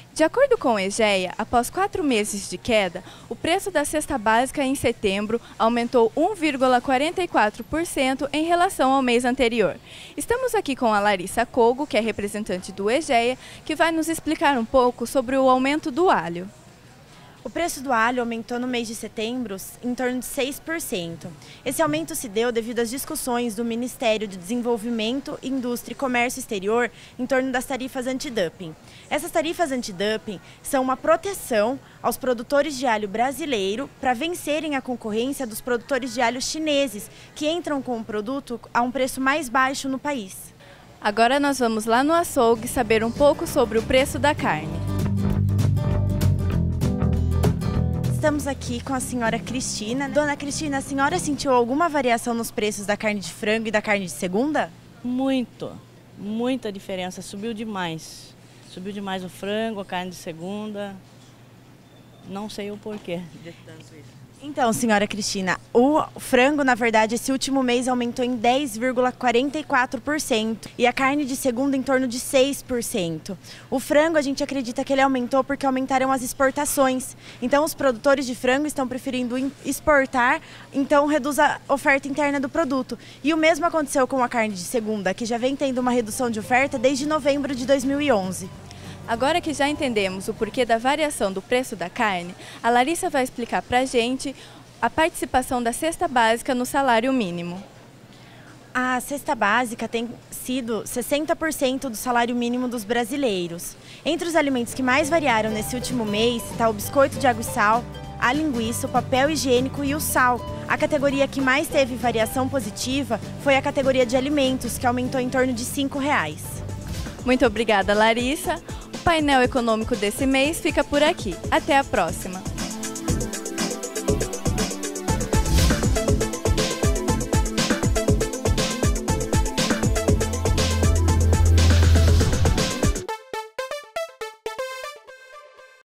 De acordo com o EGEA, após 4 meses de queda, o preço da cesta básica em setembro aumentou 1,44% em relação ao mês anterior. Estamos aqui com a Larissa Kogo, que é representante do EGEA, que vai nos explicar um pouco sobre o aumento do alho. O preço do alho aumentou no mês de setembro em torno de 6%. Esse aumento se deu devido às discussões do Ministério de Desenvolvimento, Indústria e Comércio Exterior em torno das tarifas antidumping. Essas tarifas antidumping são uma proteção aos produtores de alho brasileiro para vencerem a concorrência dos produtores de alho chineses, que entram com o produto a um preço mais baixo no país. Agora nós vamos lá no açougue saber um pouco sobre o preço da carne. Estamos aqui com a senhora Cristina. Dona Cristina, a senhora sentiu alguma variação nos preços da carne de frango e da carne de segunda? Muita diferença, subiu demais. Subiu demais o frango, a carne de segunda, não sei o porquê de tanto isso. Então, senhora Cristina, o frango, na verdade, esse último mês aumentou em 10,44% e a carne de segunda em torno de 6%. O frango, a gente acredita que ele aumentou porque aumentaram as exportações. Então, os produtores de frango estão preferindo exportar, então reduz a oferta interna do produto. E o mesmo aconteceu com a carne de segunda, que já vem tendo uma redução de oferta desde novembro de 2011. Agora que já entendemos o porquê da variação do preço da carne, a Larissa vai explicar para a gente a participação da cesta básica no salário mínimo. A cesta básica tem sido 60% do salário mínimo dos brasileiros. Entre os alimentos que mais variaram nesse último mês está o biscoito de água e sal, a linguiça, o papel higiênico e o sal. A categoria que mais teve variação positiva foi a categoria de alimentos, que aumentou em torno de R$ 5. Muito obrigada, Larissa. O painel econômico desse mês fica por aqui. Até a próxima!